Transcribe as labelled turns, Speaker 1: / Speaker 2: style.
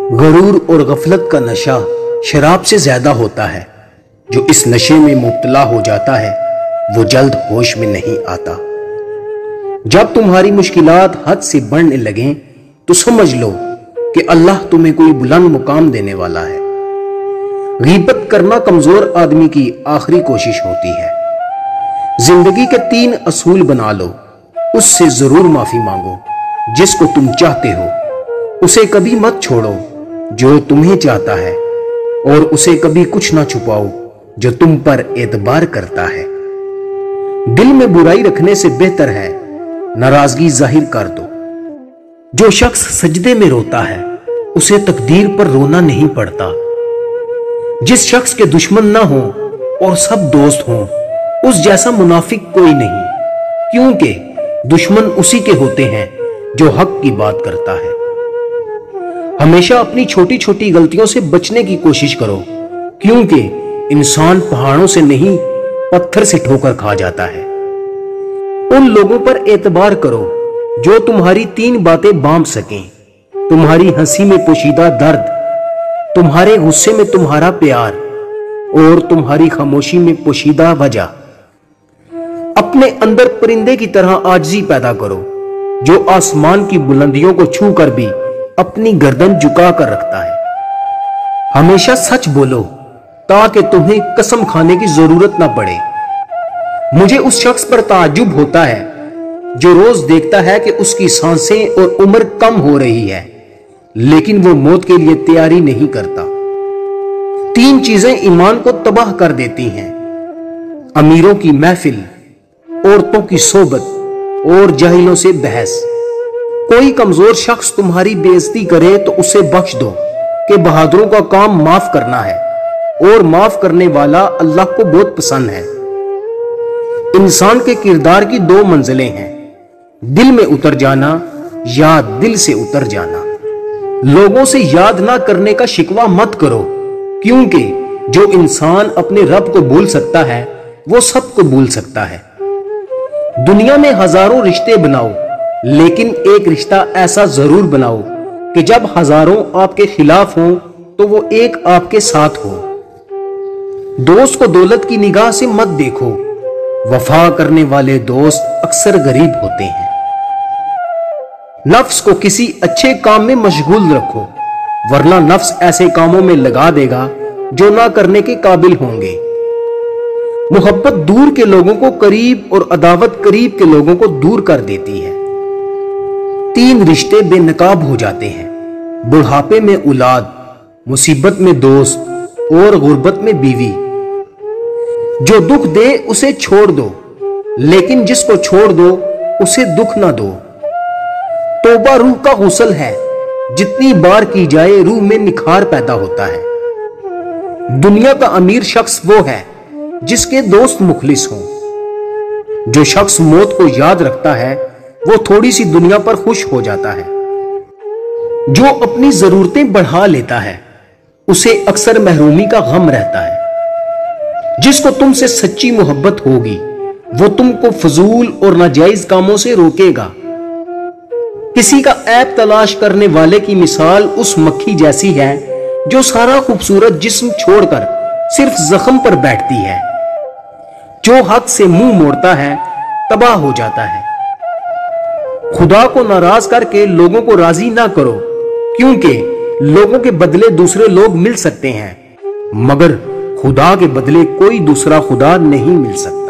Speaker 1: غرور اور غفلت کا نشہ شراب سے زیادہ ہوتا ہے۔ جو اس نشے میں مبتلا ہو جاتا ہے وہ جلد ہوش میں نہیں آتا۔ جب تمہاری مشکلات حد سے بڑھنے لگیں تو سمجھ لو کہ اللہ تمہیں کوئی بلند مقام دینے والا ہے۔ غیبت کرنا کمزور آدمی کی آخری کوشش ہوتی ہے۔ زندگی کے 3 اصول بنا لو، اس سے ضرور معافی مانگو۔ جس کو تم چاہتے ہو اسے کبھی مت چھوڑو جو تمہیں چاہتا ہے، اور اسے کبھی کچھ نہ چھپاؤ جو تم پر اعتبار کرتا ہے۔ دل میں برائی رکھنے سے بہتر ہے ناراضگی ظاہر کر دو۔ جو شخص سجدے میں روتا ہے اسے تقدیر پر رونا نہیں پڑتا۔ جس شخص کے دشمن نہ ہوں اور سب دوست ہوں اس جیسا منافق کوئی نہیں، کیونکہ دشمن اسی کے ہوتے ہیں جو حق کی بات کرتا ہے۔ ہمیشہ اپنی چھوٹی چھوٹی غلطیوں سے بچنے کی کوشش کرو، کیونکہ انسان پہاڑوں سے نہیں پتھر سے ٹھوکر کھا جاتا ہے۔ ان لوگوں پر اعتبار کرو جو تمہاری 3 باتیں بانپ سکیں: تمہاری ہنسی میں پوشیدہ درد، تمہارے غصے میں تمہارا پیار، اور تمہاری خاموشی میں پوشیدہ وجہ۔ اپنے اندر پرندے کی طرح عاجزی پیدا کرو جو آسمان کی بلندیوں کو چھو کر بھی اپنی گردن جھکا کر رکھتا ہے۔ ہمیشہ سچ بولو تاکہ تمہیں قسم کھانے کی ضرورت نہ پڑے۔ مجھے اس شخص پر تعجب ہوتا ہے جو روز دیکھتا ہے کہ اس کی سانسیں اور عمر کم ہو رہی ہے، لیکن وہ موت کے لیے تیاری نہیں کرتا۔ 3 چیزیں ایمان کو تباہ کر دیتی ہیں: امیروں کی محفل، عورتوں کی صحبت، اور جاہلوں سے بحث۔ کوئی کمزور شخص تمہاری بے عزتی کرے تو اسے بخش دو کہ بہادروں کا کام معاف کرنا ہے، اور معاف کرنے والا اللہ کو بہت پسند ہے۔ انسان کے کردار کی 2 منزلیں ہیں: دل میں اتر جانا یا دل سے اتر جانا۔ لوگوں سے یاد نہ کرنے کا شکوہ مت کرو، کیونکہ جو انسان اپنے رب کو بھول سکتا ہے وہ سب کو بھول سکتا ہے۔ دنیا میں ہزاروں رشتے بناؤ، لیکن ایک رشتہ ایسا ضرور بناؤ کہ جب ہزاروں آپ کے خلاف ہوں تو وہ ایک آپ کے ساتھ ہو۔ دوست کو دولت کی نگاہ سے مت دیکھو، وفا کرنے والے دوست اکثر غریب ہوتے ہیں۔ نفس کو کسی اچھے کام میں مشغول رکھو، ورنہ نفس ایسے کاموں میں لگا دے گا جو نہ کرنے کے قابل ہوں گے۔ محبت دور کے لوگوں کو قریب اور عداوت قریب کے لوگوں کو دور کر دیتی ہے۔ 3 رشتے بے نقاب ہو جاتے ہیں: بڑھاپے میں اولاد، مصیبت میں دوست، اور غربت میں بیوی۔ جو دکھ دے اسے چھوڑ دو، لیکن جس کو چھوڑ دو اسے دکھ نہ دو۔ توبہ روح کا غسل ہے، جتنی بار کی جائے روح میں نکھار پیدا ہوتا ہے۔ دنیا کا امیر شخص وہ ہے جس کے دوست مخلص ہوں۔ جو شخص موت کو یاد رکھتا ہے وہ تھوڑی سی دنیا پر خوش ہو جاتا ہے۔ جو اپنی ضرورتیں بڑھا لیتا ہے اسے اکثر محرومی کا غم رہتا ہے۔ جس کو تم سے سچی محبت ہوگی وہ تم کو فضول اور ناجائز کاموں سے روکے گا۔ کسی کا عیب تلاش کرنے والے کی مثال اس مکھی جیسی ہے جو سارا خوبصورت جسم چھوڑ کر صرف زخم پر بیٹھتی ہے۔ جو حق سے منہ موڑتا ہے تباہ ہو جاتا ہے۔ خدا کو ناراض کر کے لوگوں کو راضی نہ کرو، کیونکہ لوگوں کے بدلے دوسرے لوگ مل سکتے ہیں، مگر خدا کے بدلے کوئی دوسرا خدا نہیں مل سکتا۔